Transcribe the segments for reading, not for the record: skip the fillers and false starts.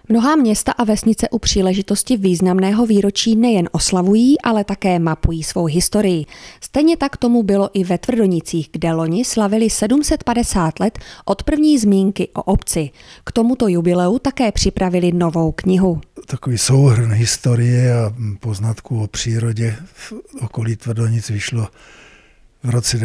Mnohá města a vesnice u příležitosti významného výročí nejen oslavují, ale také mapují svou historii. Stejně tak tomu bylo i ve Tvrdonicích, kde loni slavili 750 let od první zmínky o obci. K tomuto jubileu také připravili novou knihu. Takový souhrn historie a poznatků o přírodě v okolí Tvrdonic vyšlo v roce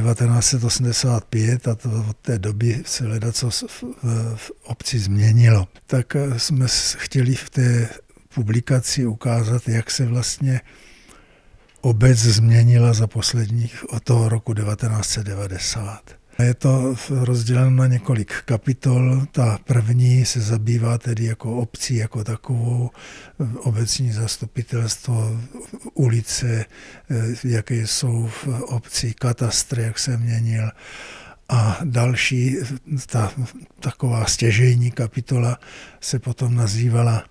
1985 a to od té doby se ledacos v obci změnilo. Tak jsme chtěli v té publikaci ukázat, jak se vlastně obec změnila za posledních od toho roku 1990. Je to rozděleno na několik kapitol. Ta první se zabývá tedy jako obcí jako takovou, obecní zastupitelstvo, ulice, jaké jsou v obci, katastr, jak se měnil. A další, ta taková stěžejní kapitola se potom nazývala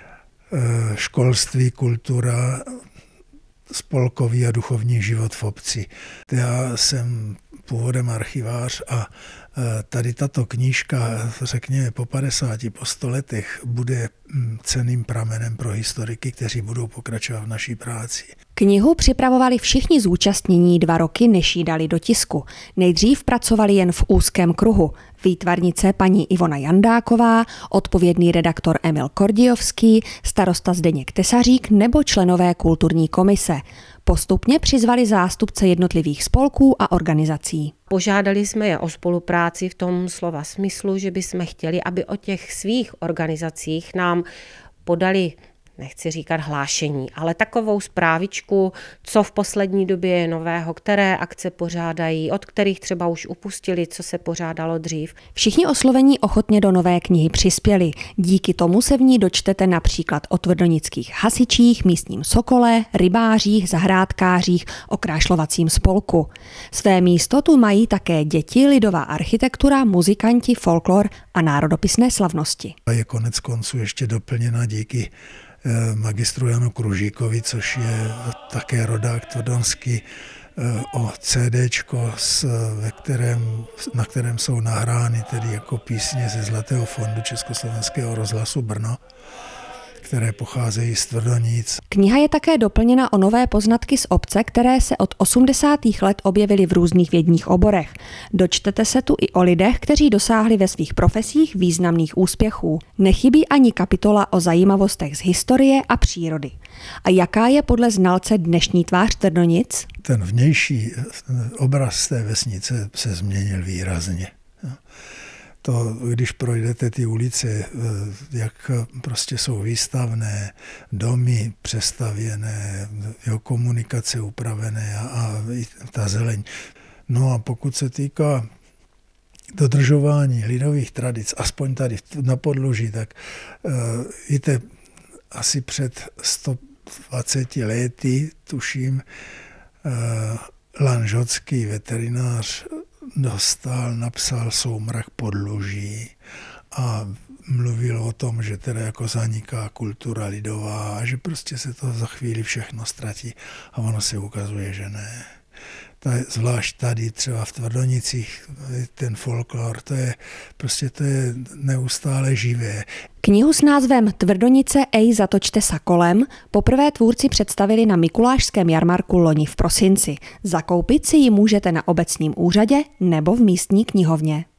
školství, kultura, spolkový a duchovní život v obci. Já jsem původem archivář a tady tato knížka, řekněme po 50, po 100 letech, bude cenným pramenem pro historiky, kteří budou pokračovat v naší práci. Knihu připravovali všichni zúčastnění 2 roky, než ji dali do tisku. Nejdřív pracovali jen v úzkém kruhu. Výtvarnice paní Ivona Jandáková, odpovědný redaktor Emil Kordiovský, starosta Zdeněk Tesařík nebo členové kulturní komise. Postupně přizvali zástupce jednotlivých spolků a organizací. Požádali jsme je o spolupráci v tom slova smyslu, že bychom chtěli, aby o těch svých organizacích nám podali, nechci říkat hlášení, ale takovou zprávičku, co v poslední době je nového, které akce pořádají, od kterých třeba už upustili, co se pořádalo dřív. Všichni oslovení ochotně do nové knihy přispěli. Díky tomu se v ní dočtete například o tvrdonických hasičích, místním sokole, rybářích, zahrádkářích, o krášlovacím spolku. Své místo tu mají také děti, lidová architektura, muzikanti, folklor a národopisné slavnosti. A je konec konců ještě doplněna díky magistru Janu Kružíkovi, což je také rodák tvrdonský, o CDčko, na kterém jsou nahrány tedy jako písně ze Zlatého fondu Československého rozhlasu Brno, které pocházejí z Tvrdonic. Kniha je také doplněna o nové poznatky z obce, které se od 80. let objevily v různých vědních oborech. Dočtete se tu i o lidech, kteří dosáhli ve svých profesích významných úspěchů. Nechybí ani kapitola o zajímavostech z historie a přírody. A jaká je podle znalce dnešní tvář Tvrdonic? Ten vnější obraz té vesnice se změnil výrazně. To, když projdete ty ulice, jak prostě jsou výstavné, domy přestavěné, komunikace upravené a ta zeleň. No a pokud se týká dodržování lidových tradic, aspoň tady na podloží, tak víte, asi před 120 lety, tuším, lanžotský veterinář napsal Soumrak podloží a mluvil o tom, že teda jako zaniká kultura lidová a že prostě se to za chvíli všechno ztratí a ono se ukazuje, že ne. Zvlášť tady třeba v Tvrdonicích ten folklor, to je neustále živé. Knihu s názvem Tvrdonice ej zatočte sa kolem poprvé tvůrci představili na Mikulášském jarmarku loni v prosinci. Zakoupit si ji můžete na obecním úřadě nebo v místní knihovně.